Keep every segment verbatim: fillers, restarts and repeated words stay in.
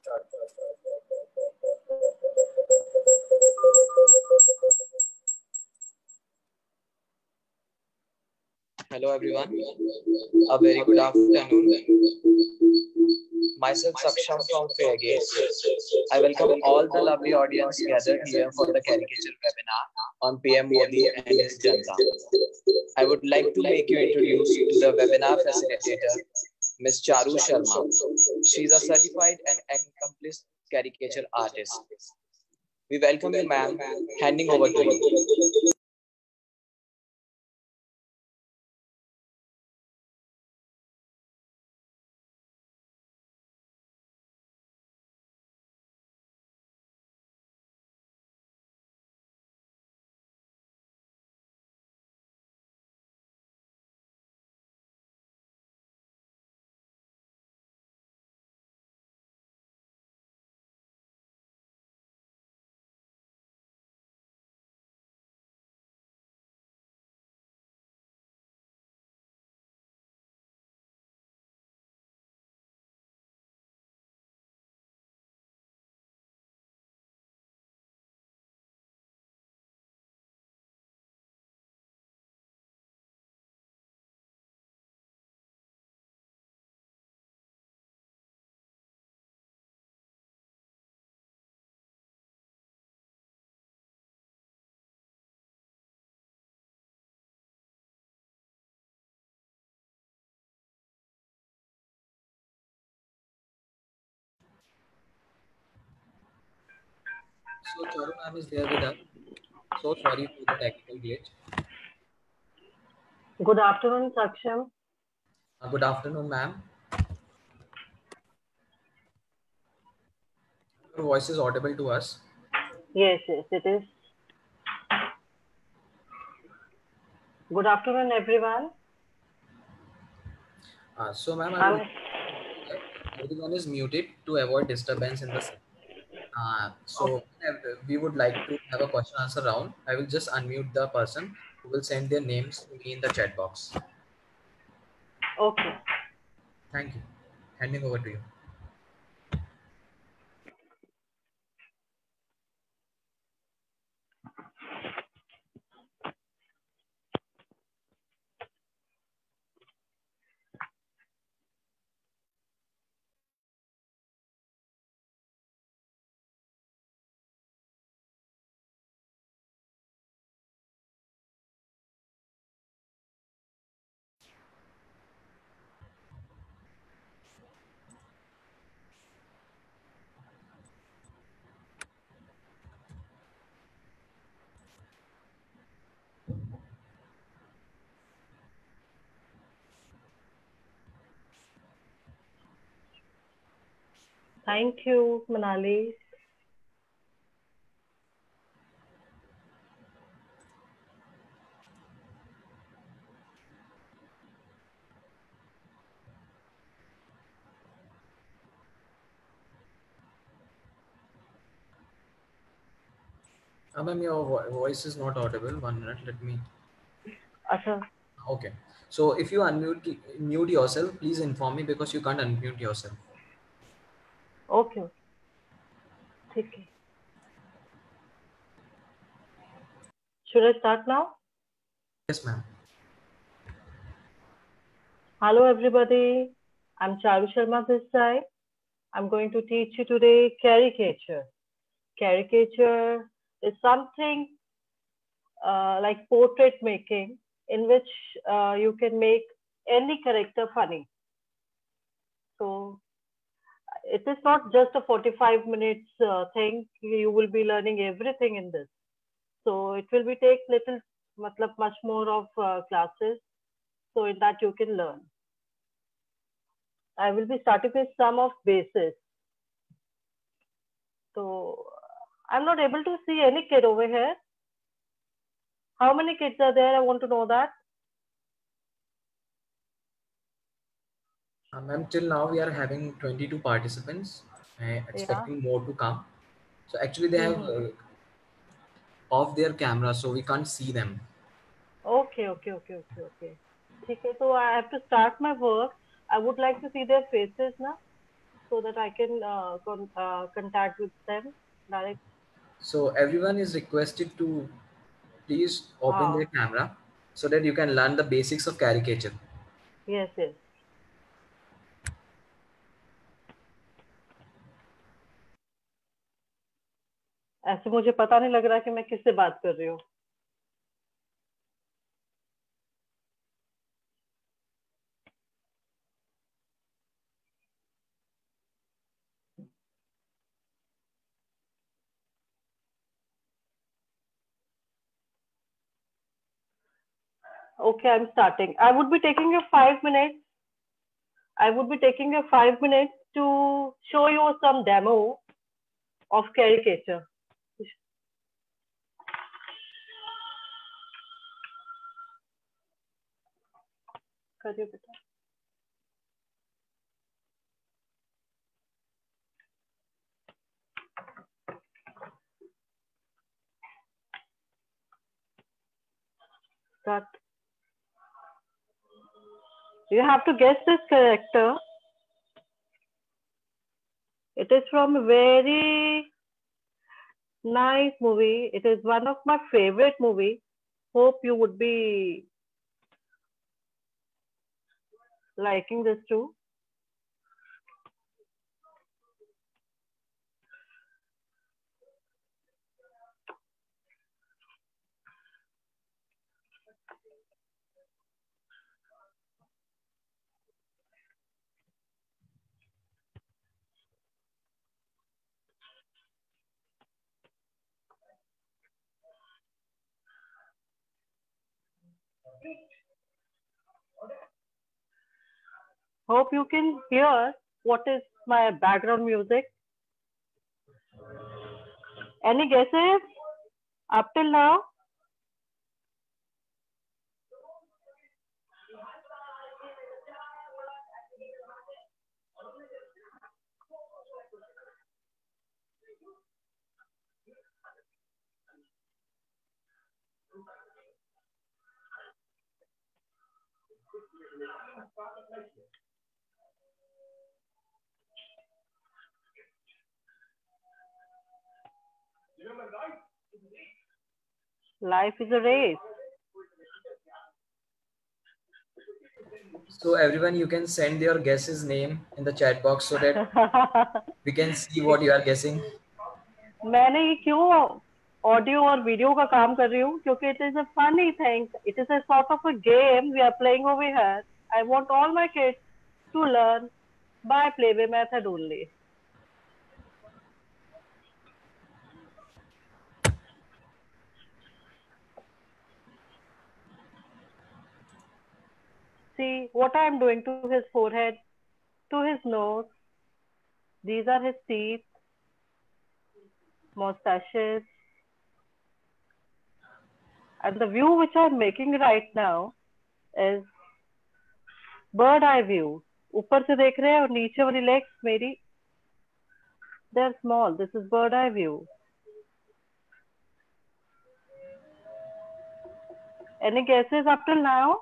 Hello everyone, a very good afternoon. Myself Saksham from Fairgate. I welcome all the lovely audience gathered here for the caricature webinar on P M Modi and his Janta. I would like to make you introduce to the webinar facilitator, Miz Charu Sharma. She is a certified and accomplished caricature artist. We welcome you, ma'am. Handing over to you. So Charu ma'am is there with us. So sorry for the technical glitch. Good afternoon, Saksham. Uh, good afternoon, ma'am. Your voice is audible to us. Yes, yes, it is. Good afternoon, everyone. Uh, so ma'am, I would everyone is muted to avoid disturbance in the session. Uh, so okay. we would like to have a question answer round. I will just unmute the person who will send their names to me in the chat box. Okay. Thank you. Handing over to you. Thank you, Manali. Uh, ma'am, your vo voice is not audible. One minute, let me. Achha. Okay. So if you unmute mute yourself, please inform me because you can't unmute yourself. Okay. Okay. Should I start now? Yes, ma'am. Hello, everybody. I'm Charu Sharma this side. I'm going to teach you today caricature. Caricature is something uh, like portrait making in which uh, you can make any character funny. So it is not just a forty-five minutes uh, thing. You will be learning everything in this. So it will be take little, matlab, much more of uh, classes. So in that you can learn. I will be starting with some of basis. So I'm not able to see any kid over here. How many kids are there? I want to know that. Uh, Ma'am, till now we are having twenty-two participants, uh, expecting Yeah. more to come. So actually they have Mm-hmm. uh, off their camera, so we can't see them. Okay, okay, okay, okay, okay. Okay, so I have to start my work. I would like to see their faces now. so that I can uh, con uh, contact with them direct. So everyone is requested to please open Ah, their camera so that you can learn the basics of caricature. yes, yes. ऐसे मुझे पता नहीं लग रहा कि मैं किससे बात कर रही हूँ. Okay, I'm starting. I would be taking a five minutes. I would be taking a five minutes to show you some demo of caricature. करिए बेटा. Start. You have to guess this character. It is from a very nice movie. It is one of my favorite movie. Hope you would be liking this too. Hope you can hear what is my background music. Any guesses up till now? Life is a race. So everyone, you can send your guesses name in the chat box so that we can see what you are guessing. मैंने ये क्यों audio और video का काम कर रही हूँ क्योंकि it is a funny thing. It is a sort of a game we are playing over here. I want all my kids to learn by playway method only. See what I am doing to his forehead, to his nose. These are his teeth, mustaches, and the view which I am making right now is bird eye view. ऊपर से देख रहे हैं और नीचे वाली legs मेरी they are small. This is bird eye view. Any guesses up till now?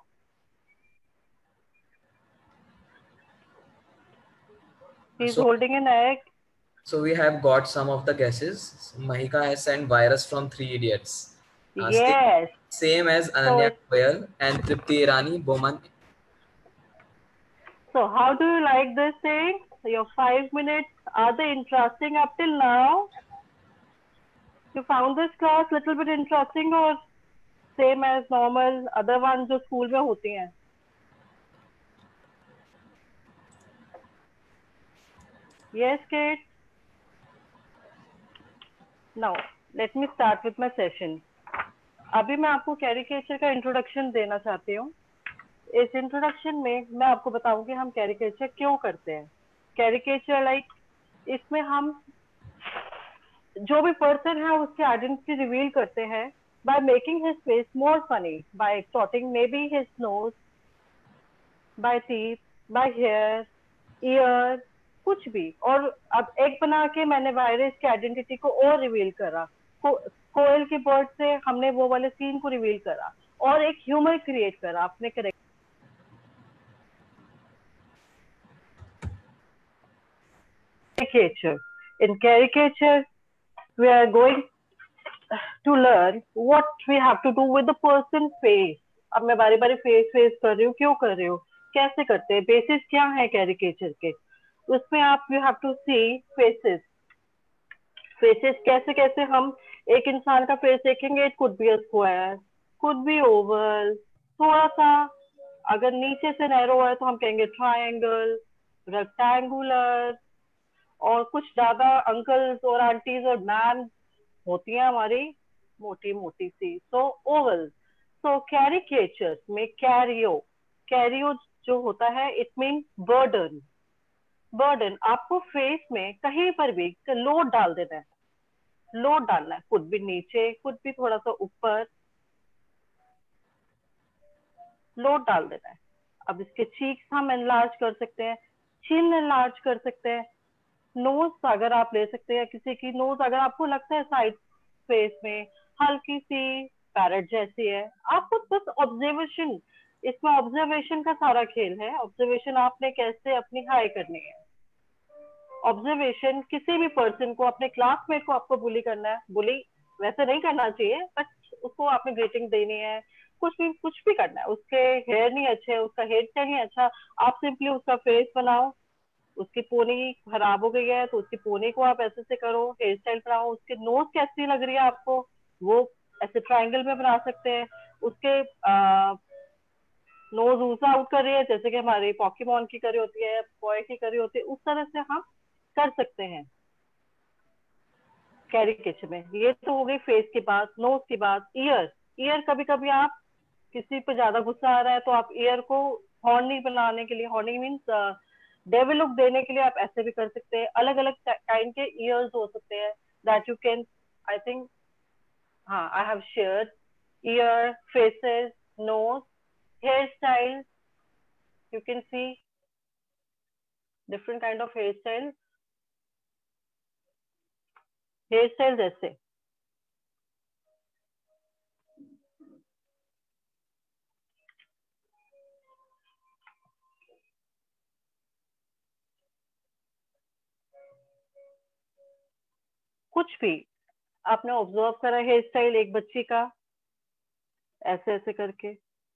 He's So, holding an egg. so we have got some of the guesses. Mahika has sent virus from Three Idiots. Uh, Yes. Same, same as Ananya Goyal and Tripti Irani Boman. So how do you like this thing? Your five minutes, are they interesting up till now? You found this class little bit interesting or same as normal other ones जो school में होती हैं? Yes, kids. Now let me start with my session. अभी मैं आपको caricature का introduction देना चाहती हूँ. इस इंट्रोडक्शन में मैं आपको बताऊंगी हम कैरिकेचर क्यों करते हैं. कैरिकेचर लाइक इसमें हम जो भी पर्सन है उसकी आइडेंटिटी रिवील करते हैं by making his face more funny, by extorting maybe his nose, by teeth, by hair, ear, कुछ भी. और अब एक बना के मैंने वायरस की आइडेंटिटी को और रिवील करा. को, कोयल के बर्ड से हमने वो वाले सीन को रिवील करा और एक ह्यूमर क्रिएट करा अपने character. caricature. In caricature, we are going to learn what we have to do with the person face. अब मैं बारी बारी फेस फेस कर रही हूँ, क्यों कर रही हूँ, कैसे करते हैं, बेसिस क्या है कैरिकेचर के, उसमें आप you have to see faces. Faces कैसे कैसे हम एक इंसान का फेस देखेंगे, it could be a square, could be oval, थोड़ा सा अगर नीचे से नैरो है तो हम कहेंगे ट्रायंगल, रेक्टेंगुलर, और कुछ ज्यादा अंकल्स और आंटीज और मैम होती हैं हमारी मोटी मोटी सी, सो ओवल. सो कैरिकेचर में कैरियो, कैरियो जो होता है इट मीन बर्डन. बर्डन आपको फेस में कहीं पर भी लोड डाल देना है, लोड डालना है, कुछ भी नीचे, कुछ भी थोड़ा सा ऊपर, लोड डाल देना है. अब इसके चीक्स हम एनलार्ज कर सकते हैं, चिन एनलार्ज कर सकते हैं, नोज अगर आप ले सकते हैं, किसी की नोज अगर आपको लगता है साइड फेस में हल्की सी पैरेट जैसी है, आपको बस ऑब्जर्वेशन, इसमें ऑब्जर्वेशन का सारा खेल है. ऑब्जर्वेशन आपने कैसे अपनी हाई करनी है. ऑब्जर्वेशन किसी भी पर्सन को, अपने क्लासमेट को आपको बुली करना है, बुली वैसे नहीं करना चाहिए, बट उसको आपने ग्रीटिंग देनी है, कुछ भी कुछ भी करना है, उसके हेयर नहीं अच्छे, उसका हेयर स्टाइल नहीं अच्छा, आप सिंपली उसका फेस बनाओ. उसकी पोनी खराब हो गई है तो उसकी पोनी को आप ऐसे से करो, हेयर स्टाइल बनाओ. उसकी नोज कैसी लग रही है आपको, वो ऐसे ट्रायंगल में बना सकते हैं. उसके आ, नोज ऊजा आउट कर रही है जैसे कि हमारी पॉकीमॉन की करी होती है, बॉय की करी होती है, उस तरह से हम कर सकते हैं कैरिकेचर में. ये तो हो गई फेस की बात. नोज की बात. ईयर, ईयर कभी कभी आप किसी पे ज्यादा गुस्सा आ रहा है तो आप ईयर को हॉर्नी बनाने के लिए, हॉर्नी मीन्स डेविल लुक देने के लिए आप ऐसे भी कर सकते हैं. अलग अलग काइंड के ईयर्स हो सकते हैं that you can, I think, हाँ, I have shared ear, faces, nose, hair style. You can see different kind of hair style. Hair style जैसे कुछ भी आपने ऑब्जर्व करा हेयर स्टाइल एक बच्ची का, ऐसे ऐसे करके.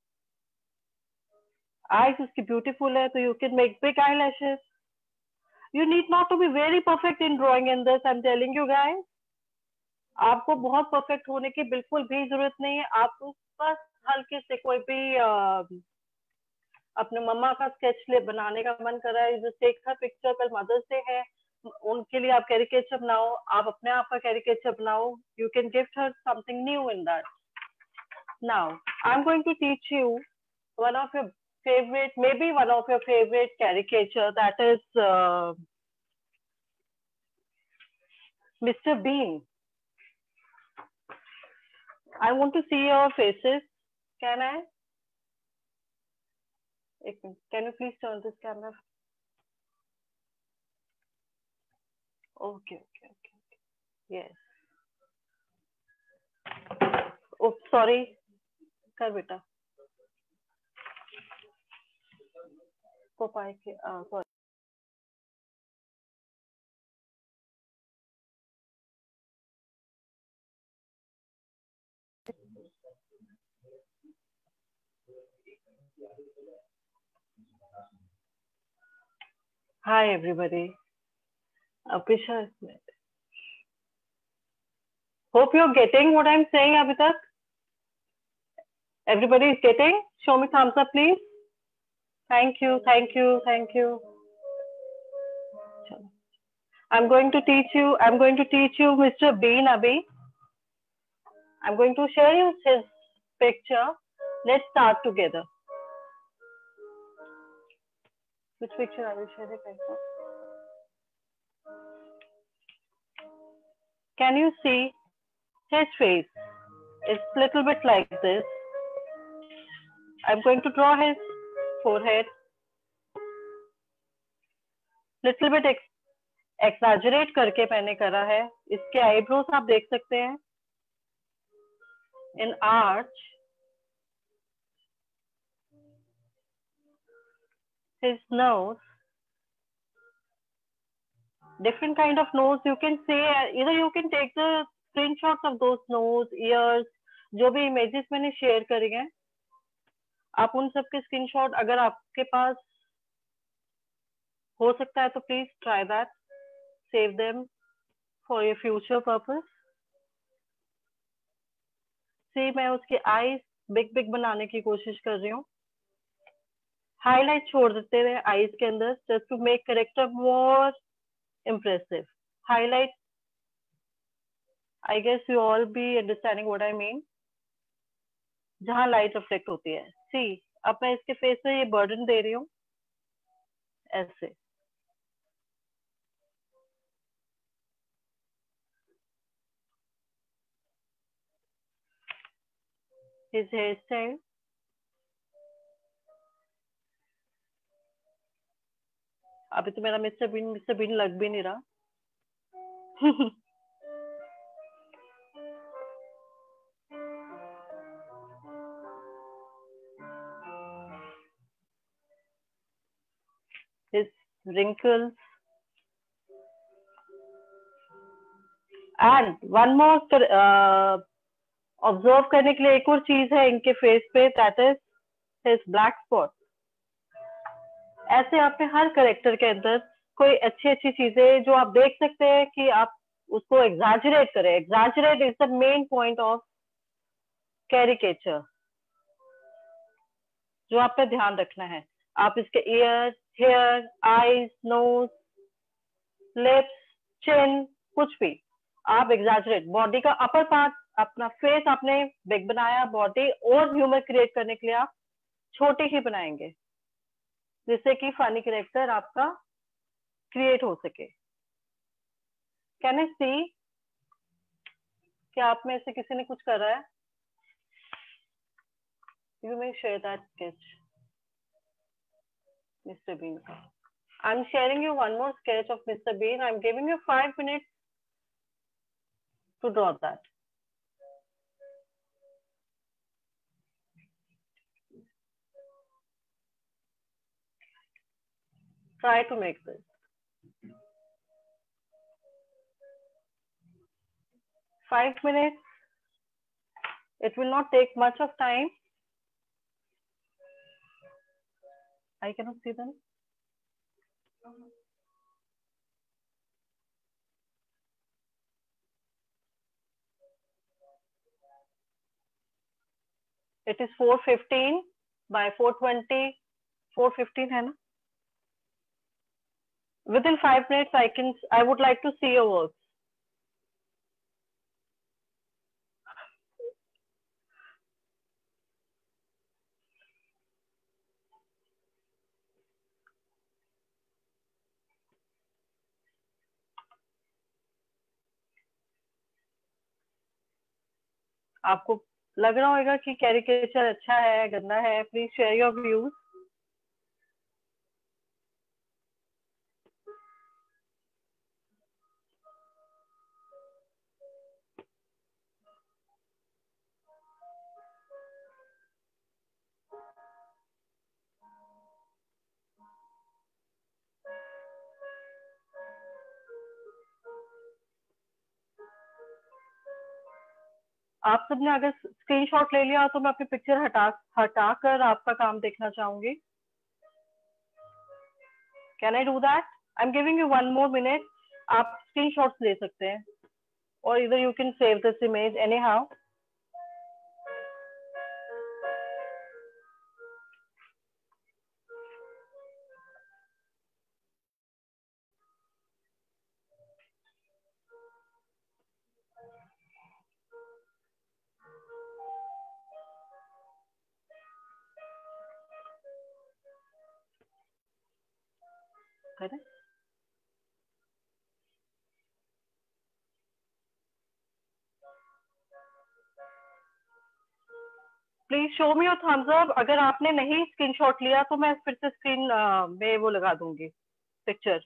आईज उसकी ब्यूटीफुल है तो you can make big eye lashes. You need not to be very perfect in drawing in this, I am telling you guys. आपको बहुत परफेक्ट होने की बिल्कुल भी जरूरत नहीं है. आपको बस हल्के से कोई भी आ, अपने मम्मा का स्केच ले बनाने का मन कर रहा है, जो टेक हर पिक्चर, कल मदर्स डे है, उनके लिए आप कैरिकेचर बनाओ, आप अपने आप का कैरिकेचर बनाओ. You can gift her something new in that. Now I am going to teach you one of your favorite, maybe one of your favorite caricature, that is uh, Mister Bean. I want to see your faces. Can I? Can you please turn this camera? Okay, okay, okay, okay. Yes. Oh, sorry. Kar beta. Popeye ke, uh, sorry. Hi, everybody. Apisha. Hope you're getting what I'm saying, abhi tak. Everybody is getting? Show me thumbs up, please. Thank you, thank you, thank you. I'm going to teach you, I'm going to teach you Mister Bean abhi. I'm going to share you his picture. Let's start together. Which picture I will share it right now? Can you see his face? It's a little bit like this. I'm going to draw his forehead. Little bit ex exaggerate करके मैंने करा है. इसके eyebrows आप देख सकते हैं. In arch. His nose. different kind of nose. You can say either you can take the screenshots of those nose, ears, जो भी images मैंने share करी हैं, आप उन सब के screenshot अगर आपके पास हो सकता है तो please try that, save them for your future purpose. See, मैं उसकी eyes big big बनाने की कोशिश कर रही हूँ. Highlight छोड़ देते हैं eyes के अंदर, just to make character more impressive. Highlight, I guess you all be understanding what I mean. जहाँ light reflect होती है. See, अब मैं इसके face में ये burden दे रही हूँ, ऐसे. His hairstyle. अभी तो मेरा मिस्टर बीन मिस्टर बीन लग भी नहीं रहा. His wrinkles. And one more uh, observe करने के लिए एक और चीज है इनके फेस पे, that is his black spot. ऐसे आपने हर कैरेक्टर के अंदर कोई अच्छी अच्छी चीजें जो आप देख सकते हैं कि आप उसको एग्जैजरेट करें. Exaggerate is the main point of caricature, जो आप पे ध्यान रखना है. आप इसके ear, hair, eyes, nose, lips, chin, कुछ भी आप एग्जैजरेट. बॉडी का अपर पार्ट, अपना फेस आपने बिग बनाया, बॉडी और ह्यूमर क्रिएट करने के लिए आप छोटे ही बनाएंगे, जिससे कि फनी कैरेक्टर आपका क्रिएट हो सके. कैन आई सी क्या आप में से किसी ने कुछ कर रहा है? You may share that sketch mister Bean का. I am sharing you one more sketch of mister Bean. I am giving you five minutes to draw that. Try to make this. Five minutes. It will not take much of time. I cannot see them. It is four fifteen by four twenty. four fifteen है ना? Within five minutes, I can. I would like to see your work. आपको लग रहा होगा कि caricature अच्छा है, गंदा है. Please share your views. आप सबने अगर स्क्रीनशॉट ले लिया तो मैं अपनी पिक्चर हटा हटाकर आपका काम देखना चाहूंगी. Can I do that? I am giving you one more minute. आप स्क्रीनशॉट्स ले सकते हैं, और इधर you can save this image anyhow. करें? Please show me your thumbs up. अगर आपने नहीं स्क्रीनशॉट लिया तो मैं फिर से स्क्रीन में वो लगा दूंगी picture.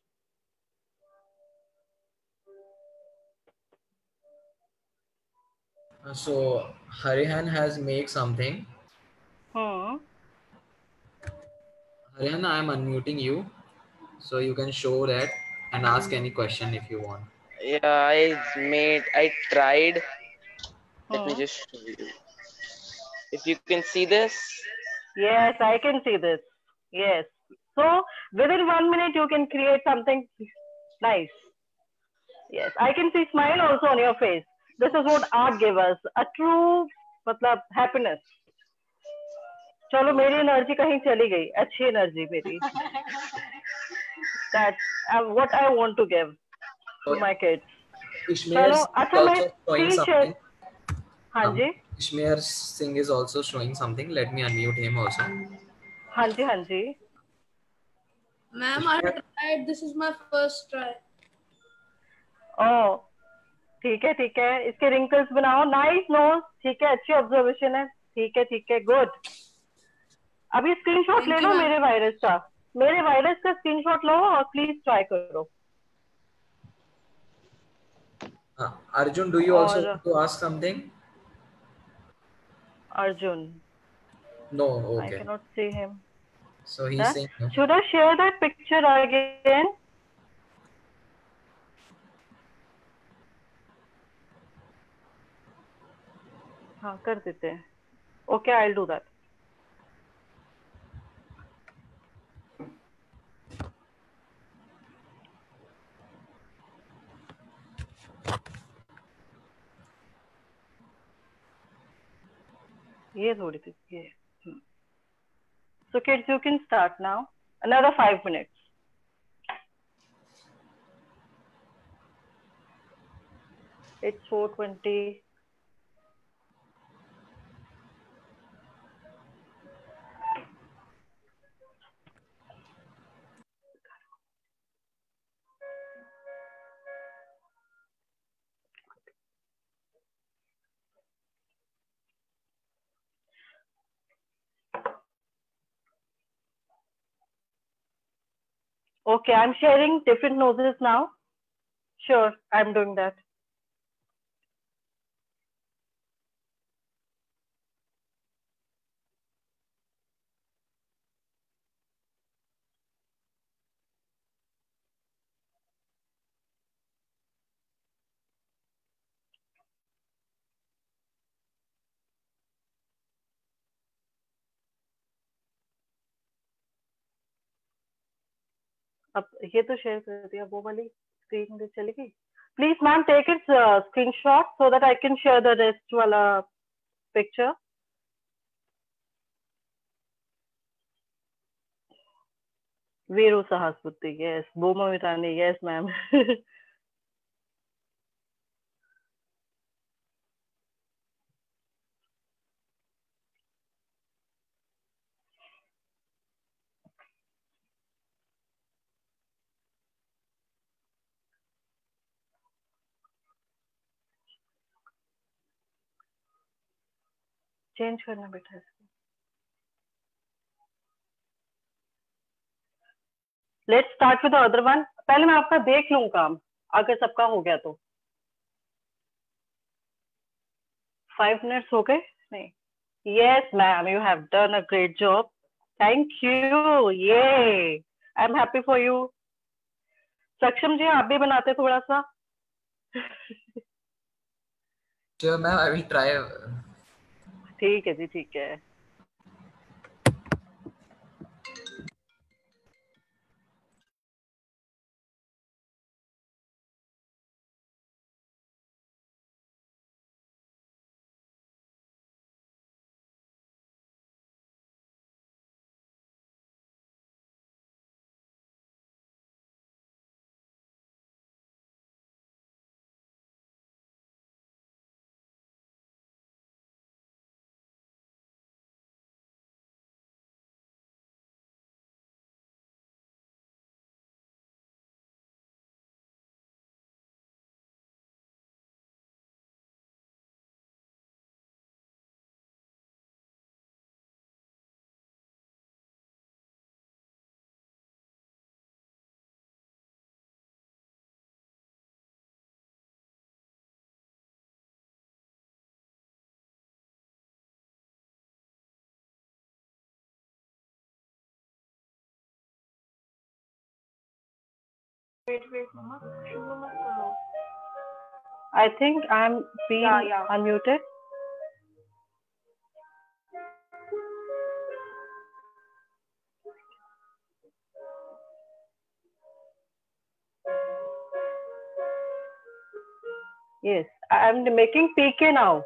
So Harihan has made something. Hmm. Harihan, I am unmuting you, so you can show that. and ask any question if you want. Yeah, I made. I tried. Let me Hmm. just show you. If you can see this. Yes, I can see this. Yes. So within one minute you can create something nice. Yes, I can see smile also on your face. This is what art gives us, a true मतलब happiness. चलो मेरी energy कहीं चली गई, अच्छी energy मेरी. That's uh, what I want to give to So my kids. Ishmael चलो is अच्छा मैं also showing screen share. something. हाँ Um, जी. Ishmael Singh is also showing something. Let me unmute him also. हाँ जी हाँ जी. Ma'am, I tried. This is my first try. ओ ठीक है ठीक है. इसके रिंकल्स बनाओ. Nice nose. ठीक है, अच्छी ऑब्जर्वेशन है. ठीक है ठीक है, गुड. अभी स्क्रीनशॉट Thank ले you, लो ma'am. मेरे वायरस का. मेरे वायरस का स्क्रीनशॉट लो और प्लीज ट्राई करो. Uh, Arjun, do you also और want to ask something? Arjun, No, I okay. cannot see him. So he's Huh? saying no. Should I share that picture again? हाँ कर देते हैं. Okay, I'll do that. ये थोड़ी सी ये. So kids, you can start now. Another five minutes. It's four twenty. Okay, I'm sharing different noses now. Sure, I'm doing that. अब ये तो शेयर कर दिया, वो वाली स्क्रीन चली गई. Please, ma'am, take its uh, screenshot so that I can share the rest wala picture. Veeru Sahasputti, yes. Boma Virani, yes, ma'am. Change करना बेटा इसको. Let's start with the other one. पहले मैं आपका देख लूं काम, अगर सबका हो गया तो. फाइव मिनट्स हो गए नहीं. Yes, ma'am, you have done a great job. Thank you. Yay. I'm happy for you. सक्षम जी, आप भी बनाते थोड़ा सा. Sure, ma'am. I will try. ठीक है जी, ठीक है. Wait, wait, Mama. शुरू मत करो. I think I'm being Yeah, yeah. unmuted. Yes, I'm making P K now.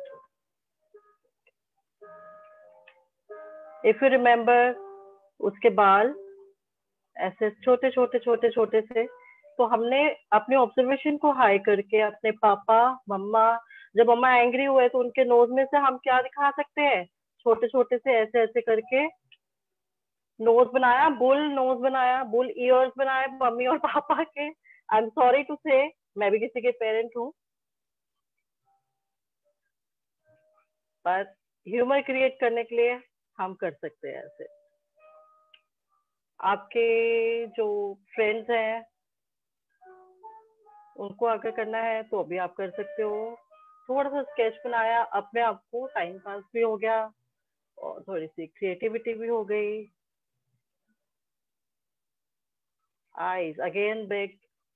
If you remember, उसके बाल ऐसे छोटे छोटे छोटे छोटे से, तो हमने अपने ऑब्जर्वेशन को हाई करके अपने पापा मम्मा, जब मम्मा एंग्री हुए तो उनके नोज में से हम क्या दिखा सकते हैं, छोटे छोटे से ऐसे ऐसे करके नोज बनाया, बुल नोज बनाया, बुल ईयर्स बनाए मम्मी और पापा के. आई एम सॉरी टू से, मैं भी किसी के पेरेंट हूँ, पर ह्यूमर क्रिएट करने के लिए हम कर सकते हैं ऐसे. आपके जो फ्रेंड्स हैं उनको अगर करना है तो अभी आप कर सकते हो. थोड़ा सा स्केच बनाया, अपने आप को टाइम पास भी हो गया और थोड़ी सी क्रिएटिविटी भी हो गई. Eyes again big.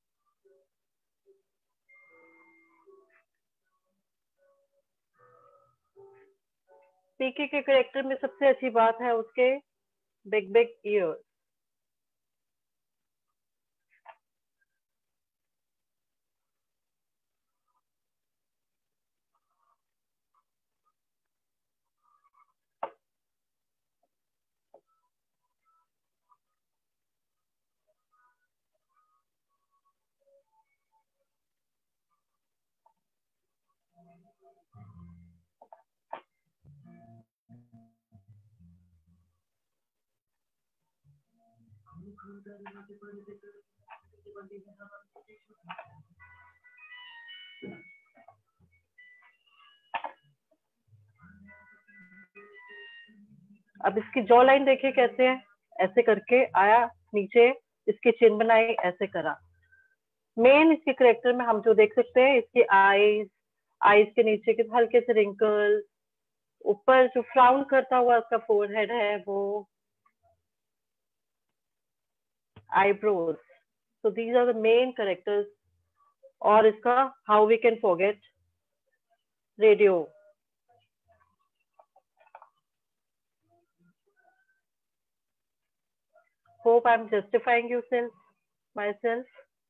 पीके के कैरेक्टर में सबसे अच्छी बात है उसके बिग बिग ईयर्स. अब इसकी जॉ लाइन देखिए कैसे है, ऐसे करके आया नीचे, इसकी चिन बनाई, ऐसे करा. मेन इसके करेक्टर में हम जो देख सकते हैं, इसकी आईज, आईज के नीचे के हल्के से रिंकल, ऊपर जो फ्राउन करता हुआ उसका फोरहेड है वो, eyebrows. So these are the main characters. और इसका how we can forget radio. Hope I am justifying you self myself.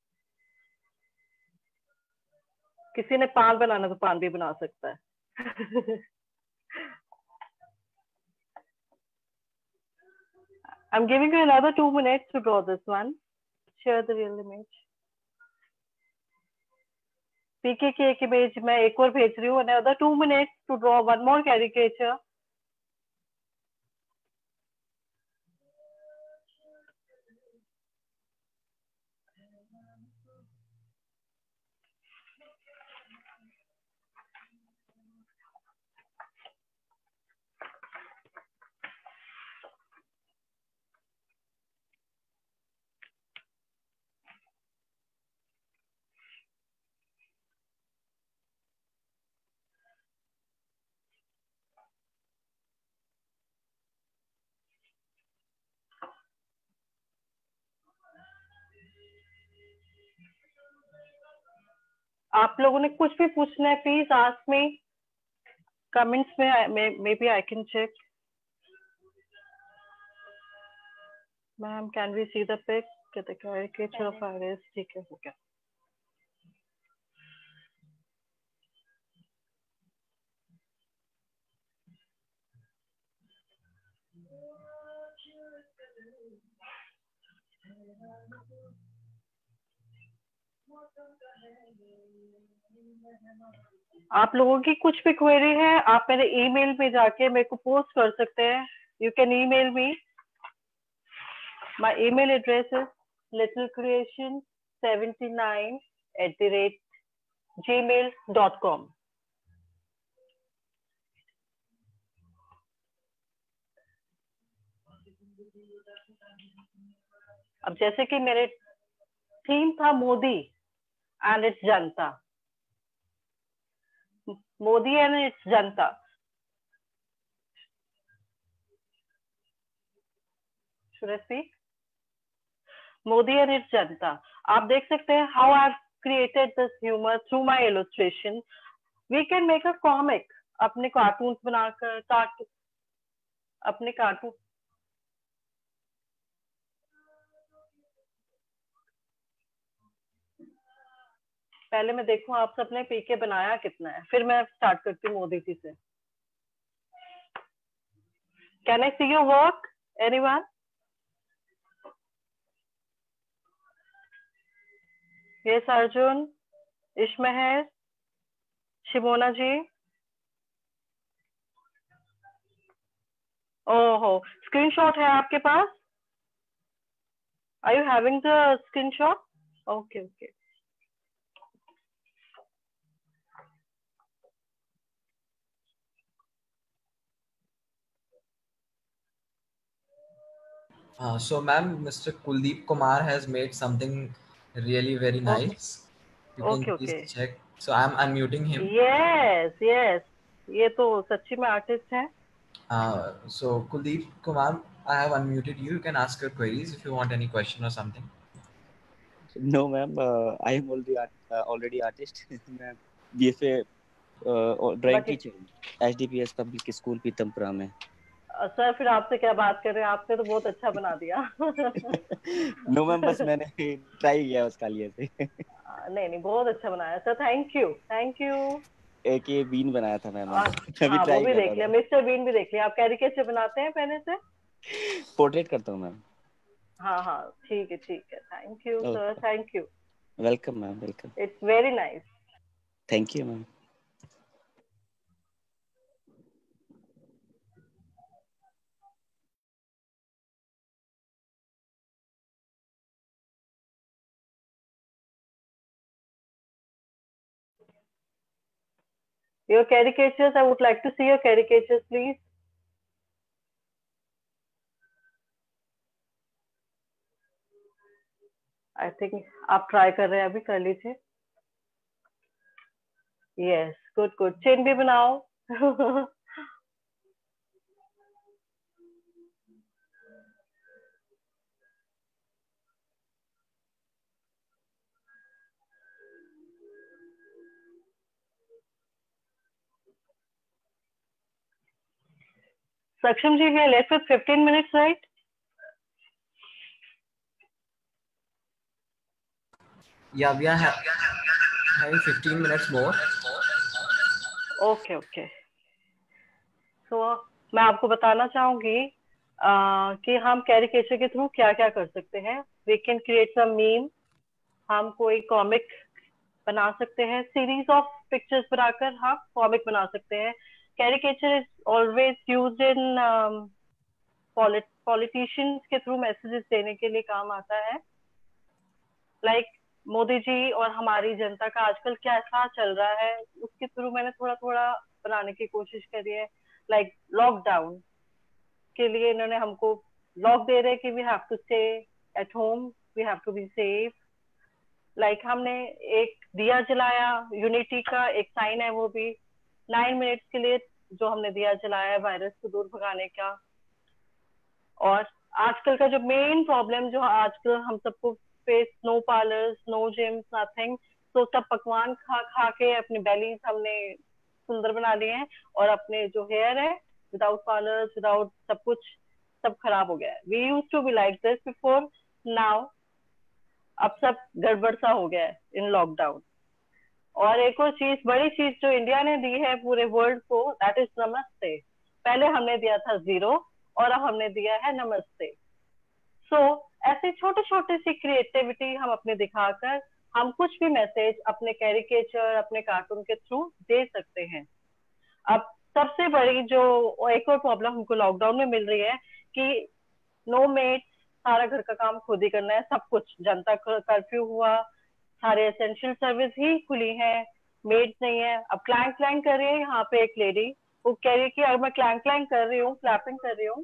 किसी ने पान बनाना तो पान भी बना सकता है. I'm giving you another two minutes to draw this one. Share the real image. पीके की एक इमेज मैं एक और भेज रही हूँ. Another two minutes to draw one more caricature. आप लोगों ने कुछ भी पूछना है, प्लीज आस्क मी कमेंट्स में. Maybe I can check. Ma'am can we see the pic? The caricature of Iris. ठीक है, हो गया. आप लोगों की कुछ भी क्वेरी है, आप मेरे ईमेल पे जाके मेरे को पोस्ट कर सकते हैं. You can email me. My email address is little creation seventy nine at the rate Gmail dot com. अब जैसे कि मेरे थीम था Modi and its janta. Modi and its janta. Should I speak? Modi and its janta. आप देख सकते हैं how I've created this humor through my illustration. We can make a comic. अपने कार्टून्स बनाकर कार्ट अपने कार्टून पहले मैं देखूं आप सबने पीके बनाया कितना है, फिर मैं स्टार्ट करती हूँ मोदी जी से. Can I see your work? Anyone? Yes, Arjun, Ishmael, Shimona ji. Oh, screenshot है आपके पास? Are you having the screenshot? Okay, okay. Uh, so, ma'am, Mister Kuldeep Kumar has made something really very nice. You can Okay, please okay. check. So, I'm unmuting him. Yes, yes. ये तो सच्ची में artist है. Uh, so, Kuldeep Kumar, I have unmuted you. You can ask your queries if you want any question or something. No, ma'am. Uh, I am already art, uh, already artist. मैं B F A drawing teacher हूँ H D P S public school Pitampura में. Sir फिर आपसे क्या बात कर रहे हैं, आपने तो बहुत अच्छा बना दिया. नो मैम, बस मैंने ट्राई किया उसका लिए से. नहीं नहीं बहुत अच्छा बनाया sir. Thank you thank you. एक ये बीन बनाया था मैम. अभी हाँ, वो भी देख लिया. मिस्टर बीन भी देख लिया. आप कैरिकेचर बनाते हैं पहले से? पोर्ट्रेट करता हूँ मैम. हाँ हाँ ठीक है ठीक है. Thank you sir. Thank you. Welcome ma'am. Welcome. It's very nice. Thank you ma'am. Your caricatures, I would like to see your caricatures, please. I think आप try कर रहे हैं, अभी कर लीजिए. Yes, good, good. Chain भी बनाओ. Saksham ji, we are left with fifteen minutes, right? Yeah, we are ha having fifteen minutes more. Okay, okay. So, मैं आपको बताना चाहूंगी uh, कि हम कैरिकेचर के थ्रू क्या क्या कर सकते हैं. We can create some meme. हम कोई कॉमिक बना सकते हैं. सीरीज ऑफ पिक्चर्स बनाकर हम कॉमिक बना सकते हैं. Caricature is always used in um, polit politicians के थ्रू मैसेजेस देने के लिए काम आता है. लाइक like, मोदी जी और हमारी जनता का आजकल कैसा चल रहा है, उसके थ्रू मैंने थोड़ा थोड़ा बनाने की कोशिश करी है. लाइक लॉकडाउन के लिए इन्होंने हमको लॉक दे रहे कि we have to stay at home, we have to be safe. Like हमने एक दिया जलाया, यूनिटी का एक साइन है, वो भी नाइन मिनट्स के लिए जो हमने दिया जलाया है वायरस को दूर भगाने का. और आजकल का जो मेन प्रॉब्लम जो आजकल हम सबको face, no parlours, no gyms, nothing. तो सब पकवान खा खा के अपने बेलीज हमने सुंदर बना लिए हैं और अपने जो हेयर है विदाउट पार्लर्स, विदाउट सब कुछ सब खराब हो गया है. We used to be like this before, now अब सब गड़बड़ सा हो गया है इन लॉकडाउन. और एक और चीज, बड़ी चीज जो इंडिया ने दी है पूरे वर्ल्ड को, दैट इज नमस्ते. पहले हमने दिया था जीरो और अब हमने दिया है नमस्ते. सो so, ऐसे छोटे छोटे सी क्रिएटिविटी हम अपने दिखाकर हम कुछ भी मैसेज अपने कैरिकेचर, अपने कार्टून के थ्रू दे सकते हैं. अब सबसे बड़ी जो एक और प्रॉब्लम हमको लॉकडाउन में मिल रही है कि नो मेड, सारा घर का काम खुद ही करना है. सब कुछ, जनता कर्फ्यू हुआ, सारे एसेंशियल सर्विस ही खुली है, मेड्स नहीं है. अब क्लैंग क्लैंग कर रही है यहाँ पे एक लेडी, वो कह रही है कि अगर मैं क्लैंग क्लैंग कर रही हूँ, क्लैपिंग कर रही हूँ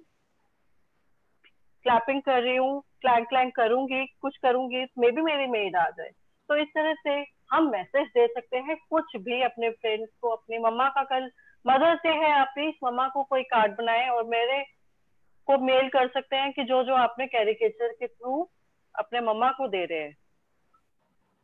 क्लैपिंग कर रही हूँ क्लैंग क्लैंग करूंगी, कुछ करूंगी, मे बी मेरी मेड आ जाए. तो इस तरह से हम मैसेज दे सकते हैं कुछ भी अपने फ्रेंड्स को. अपनी मम्मा का कल मदर्स डे है, आप प्लीज मम्मा को कोई कार्ड बनाए और मेरे को मेल कर सकते हैं कि जो जो आपने कैरिकेचर के थ्रू अपने मम्मा को दे रहे हैं.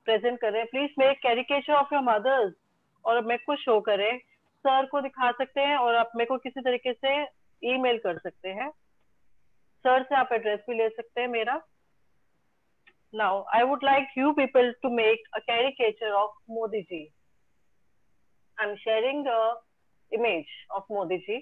प्रेजेंट कर रहे हैं, please make caricature of your mothers और मेरे को शो करें। सर को दिखा सकते हैं और आप मेरे को किसी तरीके से ईमेल कर सकते हैं। सर से आप एड्रेस भी ले सकते हैं मेरा। Now I would like you people to make a caricature of Modi ji. I am sharing a image of Modi ji.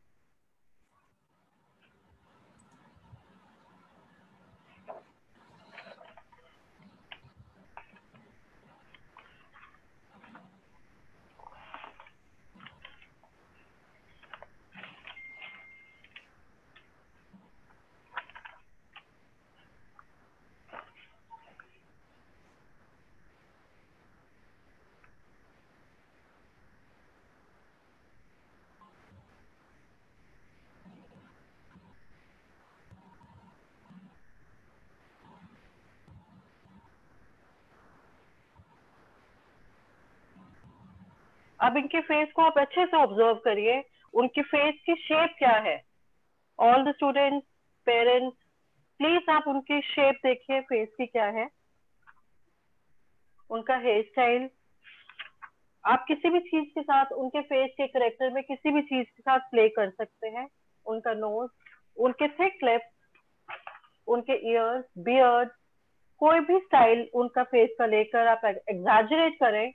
अब इनके फेस को आप अच्छे से ऑब्जर्व करिए, उनकी फेस की शेप क्या है। All the students, parents, please आप उनकी शेप देखिए, फेस की क्या है, उनका हेयर स्टाइल। आप किसी भी चीज के साथ उनके फेस के करेक्टर में किसी भी चीज के साथ प्ले कर सकते हैं। उनका नोज, उनके थिक लिप्स, उनके ईयर्स, बियर्ड, कोई भी स्टाइल उनका फेस का लेकर आप एग्जैजरेट करें।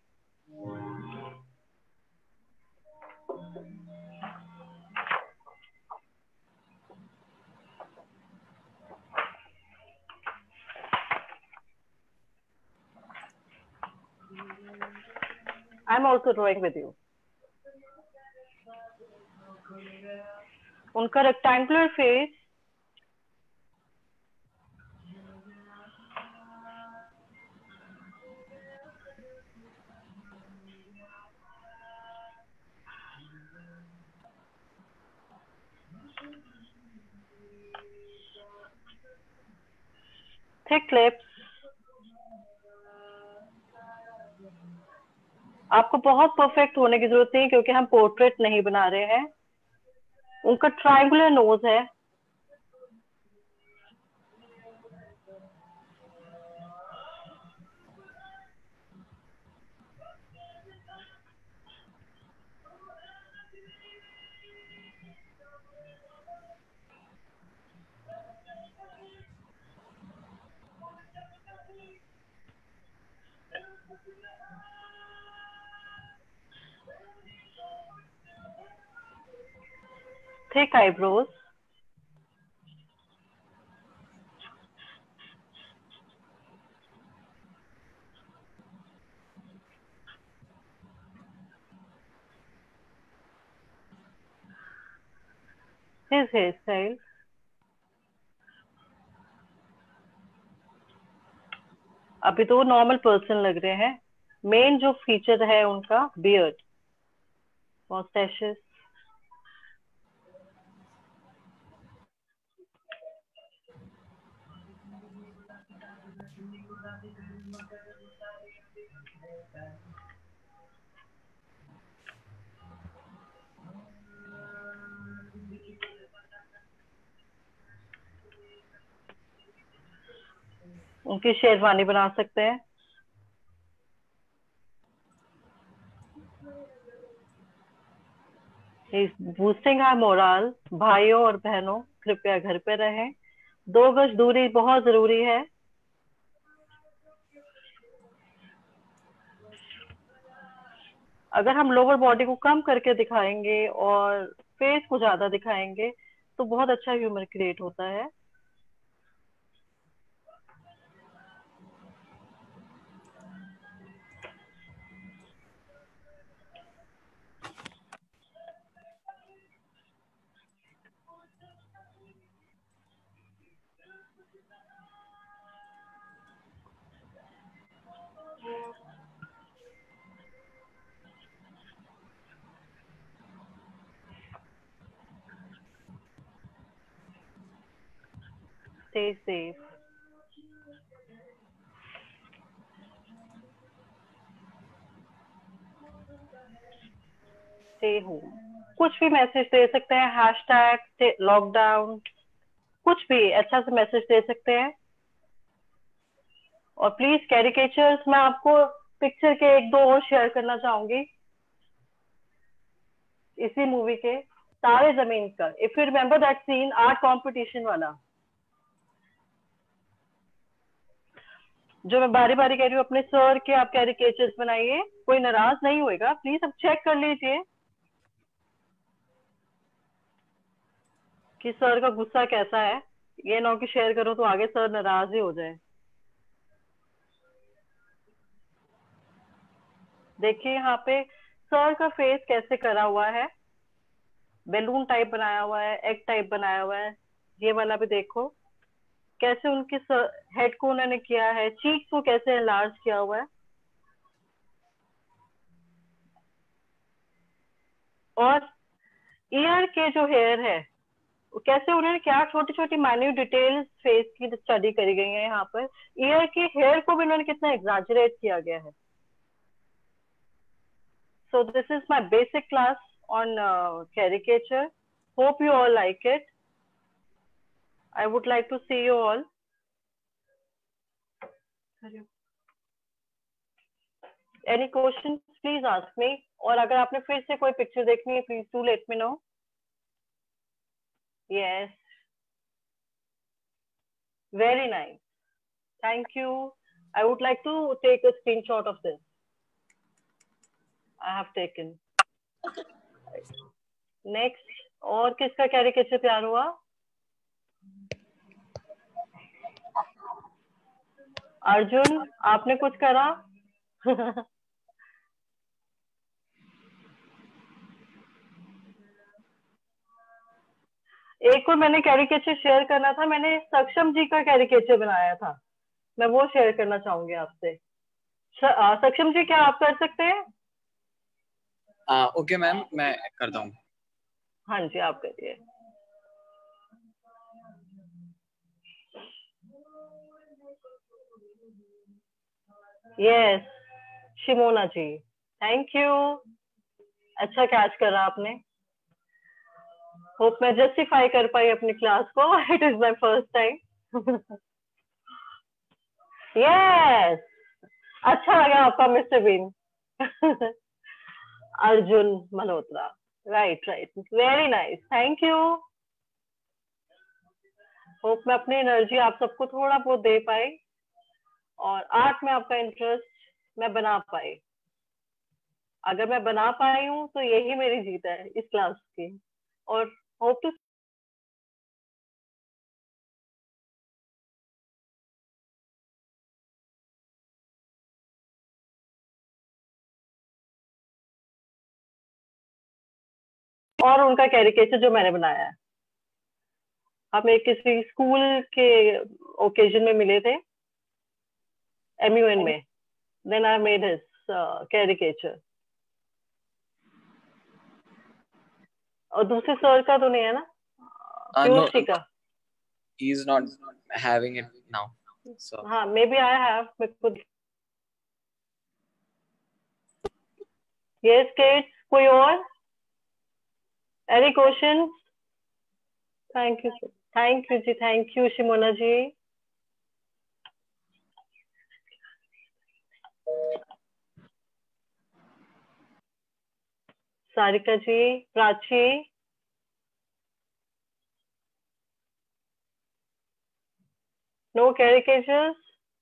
I'm also drawing with you. उनका रेक्टेंगुलर फेस, थिक लिप्स। आपको बहुत परफेक्ट होने की जरूरत नहीं क्योंकि हम पोर्ट्रेट नहीं बना रहे हैं। उनका ट्रायंगुलर नोज है, thick eyebrows, his hairstyle, अभी तो वो नॉर्मल पर्सन लग रहे हैं। मेन जो फीचर है उनका बियर्ड, मॉस्टैशेस, उनकी शेरवानी बना सकते हैं। Boosting our moral. भाइयों और बहनों कृपया घर पे रहें, दो गज दूरी बहुत जरूरी है। अगर हम लोअर बॉडी को कम करके दिखाएंगे और फेस को ज्यादा दिखाएंगे तो बहुत अच्छा ह्यूमर क्रिएट होता है। Stay safe. Stay home. कुछ भी मैसेज दे सकते हैं, हैशटैग लॉकडाउन, कुछ भी अच्छा सा मैसेज दे सकते हैं। और प्लीज कैरिकेचर्स मैं आपको पिक्चर के एक दो और शेयर करना चाहूंगी इसी मूवी के, तारे जमीन का। If you remember that scene art competition वाला, जो मैं बारी बारी कह रही हूँ अपने सर के आप कैरिकेचर्स बनाइए, कोई नाराज नहीं होएगा, प्लीज अब चेक कर लीजिए कि सर का गुस्सा कैसा है। ये ना कि शेयर करो तो आगे सर नाराज ही हो जाए। देखिए यहाँ पे सर का फेस कैसे करा हुआ है, बैलून टाइप बनाया हुआ है, एग टाइप बनाया हुआ है। ये वाला भी देखो कैसे उनके हेड को उन्होंने किया है, चीक को कैसे एनलार्ज किया हुआ है। और ईयर के जो हेयर है कैसे उन्होंने क्या छोटी छोटी माइन्यूट डिटेल्स फेस की स्टडी करी गई है। यहाँ पर ईयर के हेयर को भी उन्होंने कितना एग्जैजरेट किया गया है। So this is my basic class on uh, caricature. Hope you all like it. I would like to see you all. Any questions, please ask me. और अगर आपने फिर से कोई पिक्चर देखनी है, please do let me know. Yes. Very nice. Thank you. I would like to take a screenshot of this. I have taken. Next. और किसका कैरिकेचर तैयार हुआ? अर्जुन, आपने कुछ करा? एक और मैंने कैरिकेचर शेयर करना था, मैंने सक्षम जी का कैरिकेचर बनाया था, मैं वो शेयर करना चाहूंगी आपसे। सक्षम जी क्या आप कर सकते हैं? ओके मैम, मैं करता हूँ। हाँ जी, आप करिए। Yes Shimona ji, thank you, अच्छा कैच करा आपने। होप मैं जस्टिफाई कर पाई अपनी क्लास को। It is my first time. Yes, अच्छा लगा आपका mister Bean. Arjun Malhotra, right right, very nice, thank you. Hope मैं अपनी एनर्जी आप सबको थोड़ा बहुत दे पाई और आर्ट में आपका इंटरेस्ट मैं बना पाई। अगर मैं बना पाई हूँ तो यही मेरी जीत है इस क्लास की। और होप टू और उनका कैरिकेचर जो मैंने बनाया है, हमें किसी स्कूल के ओकेजन में मिले थे एम यू एन में, then I made his caricature. और दूसरे सर का तो नहीं है ना? पीयूष का? he is not having it now, so हाँ, maybe I have, मैं खुद। yes kids, कोई और? any questions? thank you thank you ji, thank you Shimona ji. Sarika ji, Prachi, no caricatures?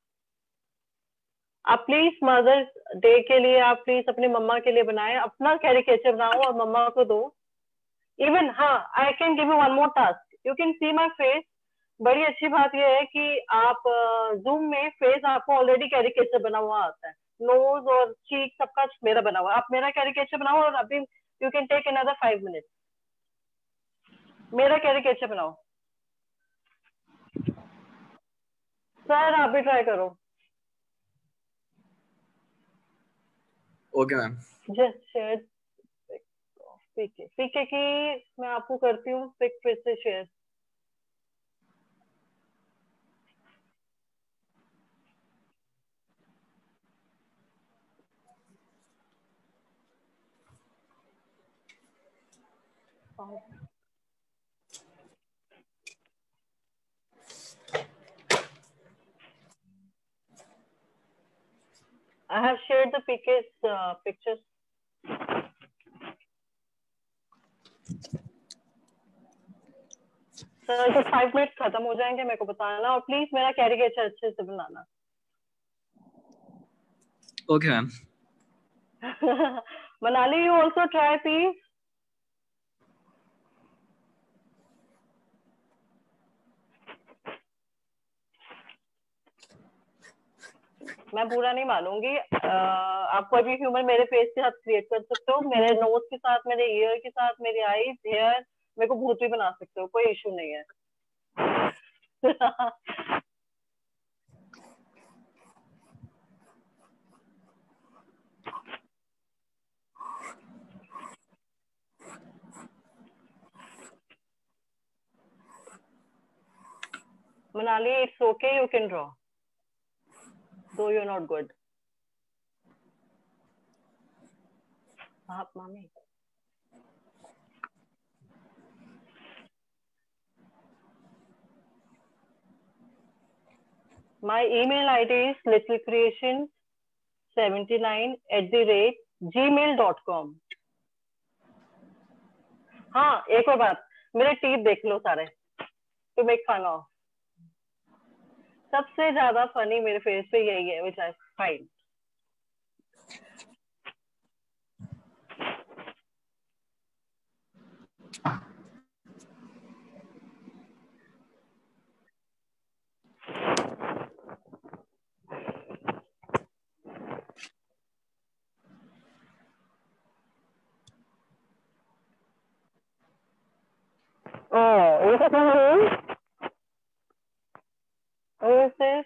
आप प्लीज मदर्स डे के लिए आप प्लीज अपनी मम्मा के लिए बनाएं, अपना कैरिकेचर बनाओ और मम्मा को दो। इवन हाँ, I can give you one more task, you can see my face. बड़ी अच्छी बात यह है कि आप जूम uh, में फेस आपको ऑलरेडी कैरिकेचर बना हुआ आता है, नोज और चीक सबका मेरा बना हुआ। आप मेरा कैरिकेचर बनाओ और अभी you can take another five minute, मेरा कैरिकेचर बनाओ। सर आप भी ट्राई करो। Okay ma'am. जस्ट शेयर पीके पीके की मैं आपको करती हूँ पिक फिर से share. I have shared the pictures. Uh, pictures. Sir तो फाइव मिनट खत्म हो जाएंगे, मेरे को बताना, और प्लीज मेरा कैरिकेचर अच्छे से बनाना. Okay, ma'am. Manali, you also try, please. मैं पूरा नहीं मानूंगी. आप कोई भी ह्यूमन मेरे फेस के साथ क्रिएट कर सकते हो, मेरे नोज के साथ, मेरे ईयर के साथ, मेरी आईज, हेयर, मेरे को भूत भी बना सकते हो, कोई इशू नहीं है. Manali, it's okay, you can draw, though you're not good. Up, mommy. My email I D is littlecreation seventy-nine at the rate gmail dot com. हाँ, एक और बात, मेरे टीथ देख लो सारे, to make fun of. सबसे ज्यादा फनी मेरे फेस पे यही है, which I find. Oh, is it me? Who is this?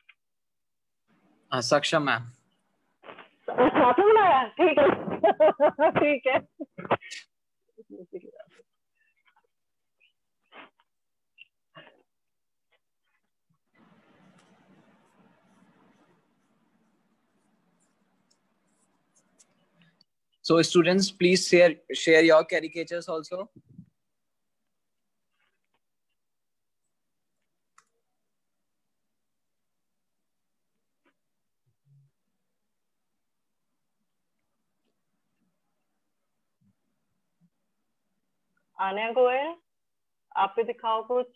Uh, Saksham, ma'am. साथ में बुलाया, ठीक है, ठीक है. So students, please share share your caricatures also. Anya Goyal, आप भी दिखाओ कुछ.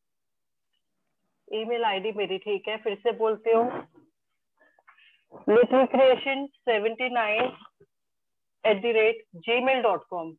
ईमेल आईडी मेरी, ठीक है, फिर से बोलती हूँ, littlecreation seventy-nine at the rate gmail dot com.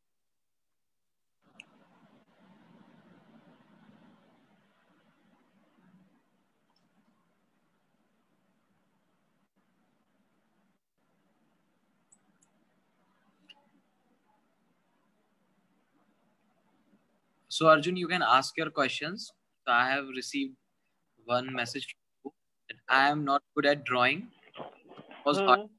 So Arjun, you can ask your questions. So I have received one message from you that I am not good at drawing. Was hmm. hard.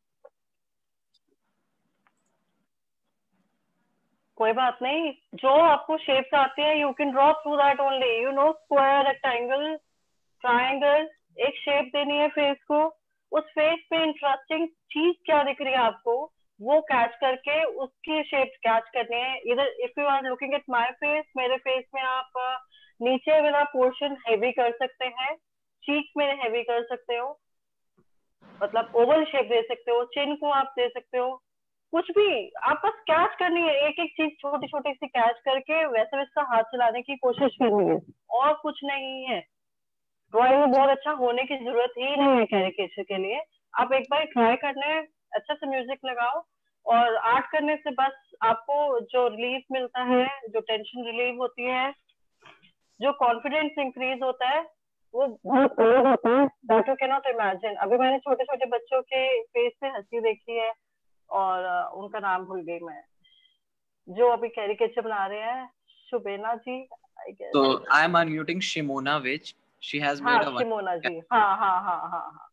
कोई बात नहीं, जो आपको shapes आती है, you can draw through that only. You know, square, rectangle, triangle, एक shape देनी है फेस को. उस फेस पे इंटरेस्टिंग चीज क्या दिख रही है आपको, वो कैच करके उसकी शेप कैच करनी है. इधर if you are looking at my face, मेरे फेस में आप नीचे वाला पोर्शन हैवी कर सकते हैं, चीक्स मेरे हैवी कर सकते हो, मतलब ओवल शेप दे सकते हो, चिन को आप दे सकते हो, कुछ भी आप बस कैच करनी है. एक एक चीज छोटी छोटी सी कैच करके वैसे वैसा हाथ चलाने की कोशिश करनी है, और कुछ नहीं है. ड्राइंग में बहुत अच्छा होने की जरूरत ही नहीं है कैरिकेचर के लिए. आप एक बार ट्राई करने, अच्छा से म्यूजिक लगाओ, और आर्ट करने से बस आपको जो रिलीफ मिलता है, जो टेंशन रिलीव होती है, जो कॉन्फिडेंस इंक्रीज होता है, वो बहुत अलग होता है, that you can not imagine. अभी मैंने छोटे छोटे बच्चों के फेस पे हंसी देखी है, और उनका नाम भूल गई मैं, जो अभी कैरिकेचर बना रहे हैं, Shubhena ji, I guess. So I am unmuting Shimona, which she has हाँ, made a one. Shimona ji, हाँ हाँ हाँ हाँ हाँ.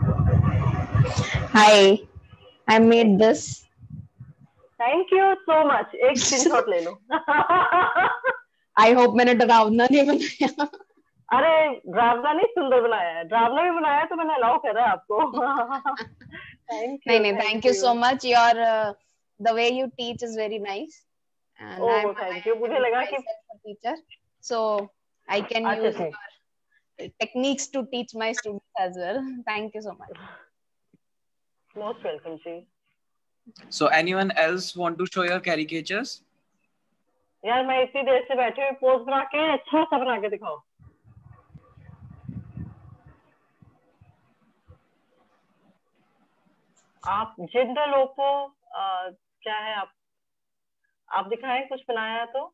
Hi, I made this. Thank you so much. एक स्क्रीनशॉट ले लो. I hope मैंने डरावना नहीं बनाया. अरे ड्रावना नहीं, सुंदर बनाया है. ड्रावना भी बनाया तो मैंने अलाउ करा आपको. Thank you. नहीं नहीं, thank you so much. Your uh, the way you teach is very nice. And Oh, I'm thank you. मुझे लगा कि myself a teacher, so I can अच्छा use ठीक. your techniques to teach my students as well. Thank you so much. Most welcome, ji. So anyone else want to show your caricatures? यार मैं इतनी देर से बैठी हुई पोज बना के अच्छा सा बना के दिखाओ. आप जिंदल ओप्पो क्या है आप आप दिखाएं कुछ बनाया तो.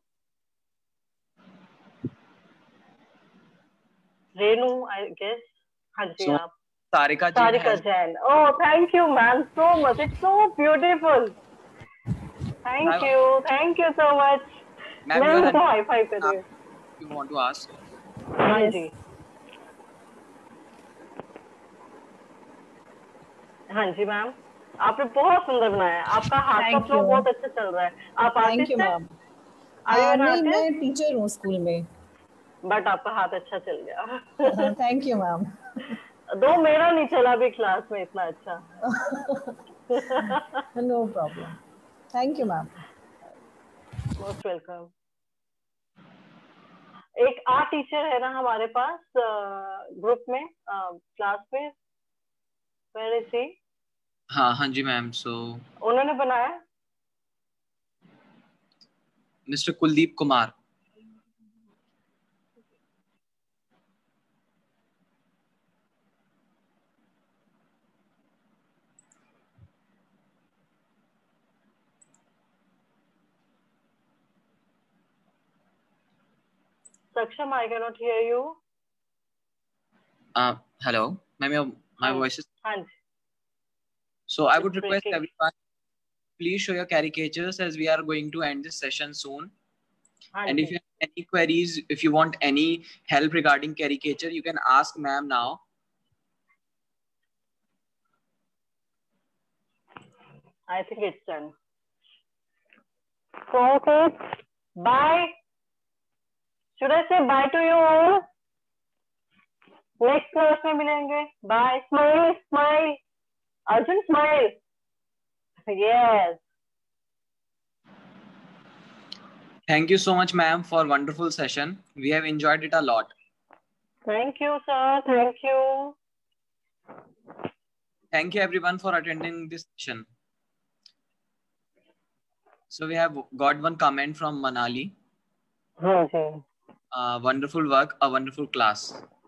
Renu I guess. हाँ जी. So, आप Sarika Jain Sarika has... Jain. Oh, thank you, ma'am, so much. It's so beautiful. Thank you, thank you so much. Ma'am, ma'am you तो have... हाई फाई करिए. You want to ask? हाँ जी. हाँ जी ma'am. आपने बहुत सुंदर बनाया है. आपका हाथ का फ्लो बहुत अच्छा चल रहा है. आप आर्टिस्ट हैं? नहीं, मैं टीचर हूँ स्कूल में. बट आपका हाथ अच्छा चल गया. Thank you ma'am. दो मेरा नहीं चला भी क्लास में इतना अच्छा. No problem. Thank you ma'am. Most welcome. एक आर्ट टीचर है ना हमारे पास ग्रुप में क्लास में. Where is he? हाँ हाँ जी मैम. सो उन्होंने बनाया mister Kuldeep Kumar. Saksham, I cannot hear you. Uh, hello, ma'am. Your my Haan, voice is. haan. So I would It's request breaking. everyone, please show your caricatures as we are going to end this session soon. Haan And ji. if you have any queries, if you want any help regarding caricature, you can ask ma'am now. I think it's done. So okay, bye. Should I say bye to you all? Next class में मिलेंगे. Bye. Smile, smile. Arjun, smile. Yes. Thank you so much, ma'am, for wonderful session. We have enjoyed it a lot. Thank you, sir. Thank you. Thank you, everyone, for attending this session. So we have got one comment from Manali. हाँ जी. Uh, wonderful work, a wonderful class.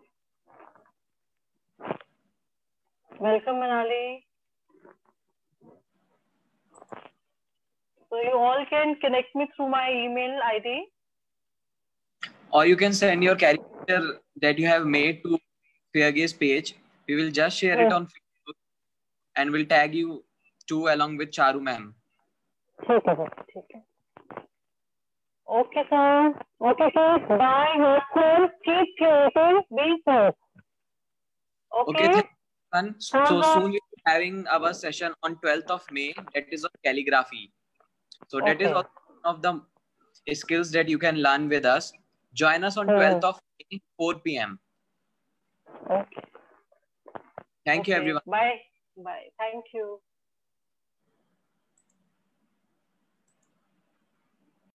Welcome, Manali. So you all can connect me through my email I D. Or you can send your caricature that you have made to Fairgaze page. We will just share it on Facebook and we'll tag you too along with Charu ma'am. ठीक है sir. ठीक है. Okay, sir. Okay, sir. Bye. Hopeful. Keep creating. Be safe. Okay. Okay, thank you. So soon we are having our session on twelfth of May. That is on calligraphy. So that Okay. is also one of the skills that you can learn with us. Join us on twelfth of May, four p m Okay. Thank you, Okay. everyone. Bye. Bye. Thank you.